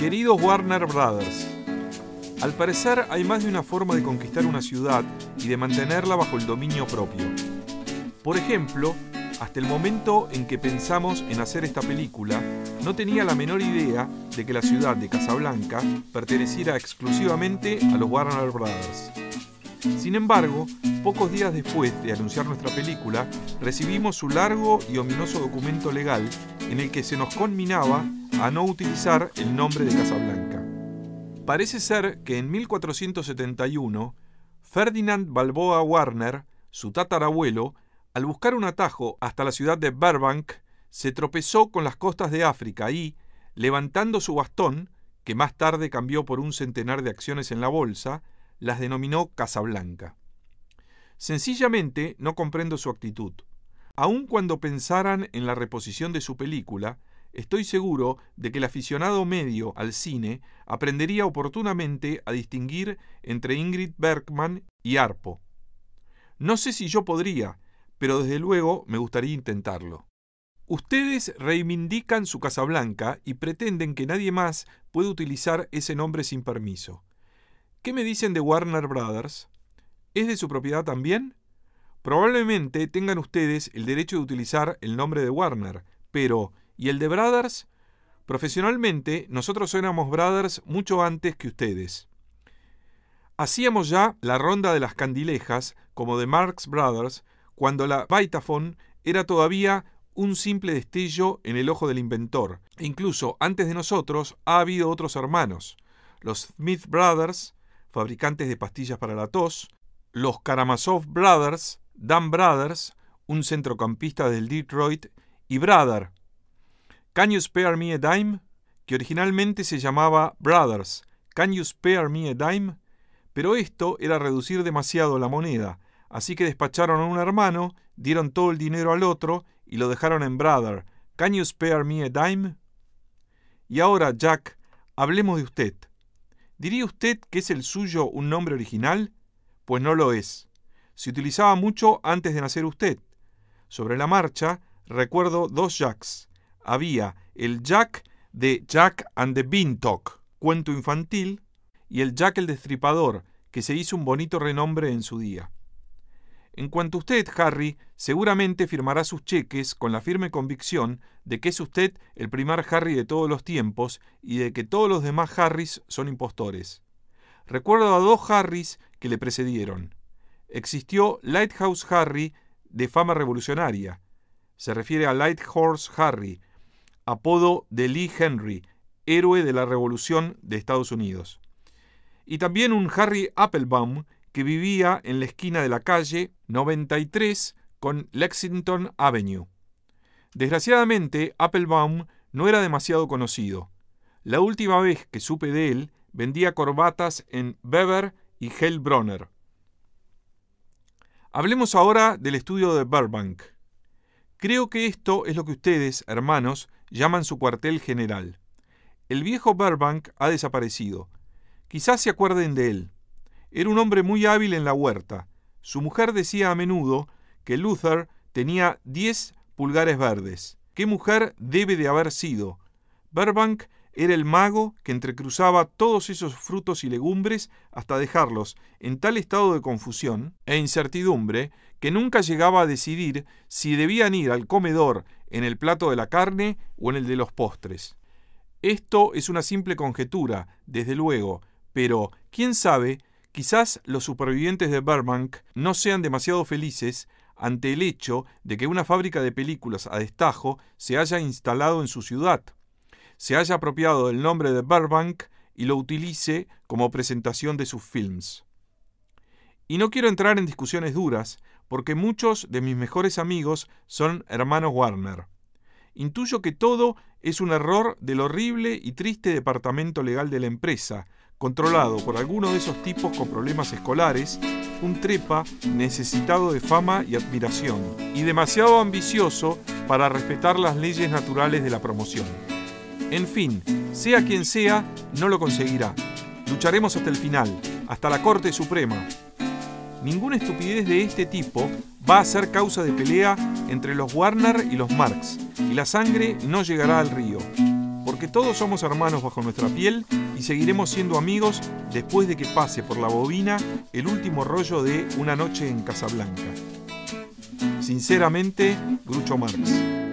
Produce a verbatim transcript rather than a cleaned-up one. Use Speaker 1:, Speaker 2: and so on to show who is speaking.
Speaker 1: Queridos Warner Brothers, al parecer hay más de una forma de conquistar una ciudad y de mantenerla bajo el dominio propio. Por ejemplo, hasta el momento en que pensamos en hacer esta película, no tenía la menor idea de que la ciudad de Casablanca perteneciera exclusivamente a los Warner Brothers. Sin embargo, pocos días después de anunciar nuestra película, recibimos su largo y ominoso documento legal en el que se nos conminaba a no utilizar el nombre de Casablanca. Parece ser que en mil cuatrocientos setenta y uno, Ferdinand Balboa Warner, su tatarabuelo, al buscar un atajo hasta la ciudad de Burbank, se tropezó con las costas de África y, levantando su bastón, que más tarde cambió por un centenar de acciones en la bolsa, las denominó Casablanca. Sencillamente no comprendo su actitud. Aun cuando pensaran en la reposición de su película, estoy seguro de que el aficionado medio al cine aprendería oportunamente a distinguir entre Ingrid Bergman y Harpo. No sé si yo podría, pero desde luego me gustaría intentarlo. Ustedes reivindican su Casablanca y pretenden que nadie más puede utilizar ese nombre sin permiso. ¿Qué me dicen de Warner Brothers? ¿Es de su propiedad también? Probablemente tengan ustedes el derecho de utilizar el nombre de Warner, pero ¿y el de Brothers? Profesionalmente, nosotros éramos Brothers mucho antes que ustedes. Hacíamos ya la ronda de las candilejas, como de Marx Brothers, cuando la Vitaphone era todavía un simple destello en el ojo del inventor. E incluso antes de nosotros ha habido otros hermanos, los Smith Brothers, fabricantes de pastillas para la tos, los Karamazov Brothers, Dan Brothers, un centrocampista del Detroit, y Brother, Can You Spare Me a Dime?, que originalmente se llamaba Brothers, Can You Spare Me a Dime?, pero esto era reducir demasiado la moneda, así que despacharon a un hermano, dieron todo el dinero al otro y lo dejaron en Brother, Can You Spare Me a Dime? Y ahora, Jack, hablemos de usted. ¿Diría usted que es el suyo un nombre original? Pues no lo es. Se utilizaba mucho antes de nacer usted. Sobre la marcha, recuerdo dos Jacks. Había el Jack de Jack and the Beanstalk, cuento infantil, y el Jack el Destripador, que se hizo un bonito renombre en su día. En cuanto a usted, Harry, seguramente firmará sus cheques con la firme convicción de que es usted el primer Harry de todos los tiempos y de que todos los demás Harrys son impostores. Recuerdo a dos Harrys que le precedieron. Existió Lighthouse Harry, de fama revolucionaria. Se refiere a Light Horse Harry, apodo de Lee Henry, héroe de la Revolución de Estados Unidos. Y también un Harry Applebaum, que vivía en la esquina de la calle noventa y tres con Lexington Avenue. Desgraciadamente, Applebaum no era demasiado conocido. La última vez que supe de él, vendía corbatas en Bever y Heilbronner. Hablemos ahora del estudio de Burbank. Creo que esto es lo que ustedes, hermanos, llaman su cuartel general. El viejo Burbank ha desaparecido. Quizás se acuerden de él. Era un hombre muy hábil en la huerta. Su mujer decía a menudo que Luther tenía diez pulgares verdes. ¿Qué mujer debe de haber sido? Burbank era el mago que entrecruzaba todos esos frutos y legumbres hasta dejarlos en tal estado de confusión e incertidumbre que nunca llegaba a decidir si debían ir al comedor en el plato de la carne o en el de los postres. Esto es una simple conjetura, desde luego, pero ¿quién sabe? Quizás los supervivientes de Burbank no sean demasiado felices ante el hecho de que una fábrica de películas a destajo se haya instalado en su ciudad, se haya apropiado del nombre de Burbank y lo utilice como presentación de sus films. Y no quiero entrar en discusiones duras, porque muchos de mis mejores amigos son hermanos Warner. Intuyo que todo es un error del horrible y triste departamento legal de la empresa, controlado por alguno de esos tipos con problemas escolares, un trepa necesitado de fama y admiración, y demasiado ambicioso para respetar las leyes naturales de la promoción. En fin, sea quien sea, no lo conseguirá. Lucharemos hasta el final, hasta la Corte Suprema. Ninguna estupidez de este tipo va a ser causa de pelea entre los Warner y los Marx, y la sangre no llegará al río. porque todos somos hermanos bajo nuestra piel y seguiremos siendo amigos después de que pase por la bobina el último rollo de Una noche en Casablanca. Sinceramente, Groucho Marx.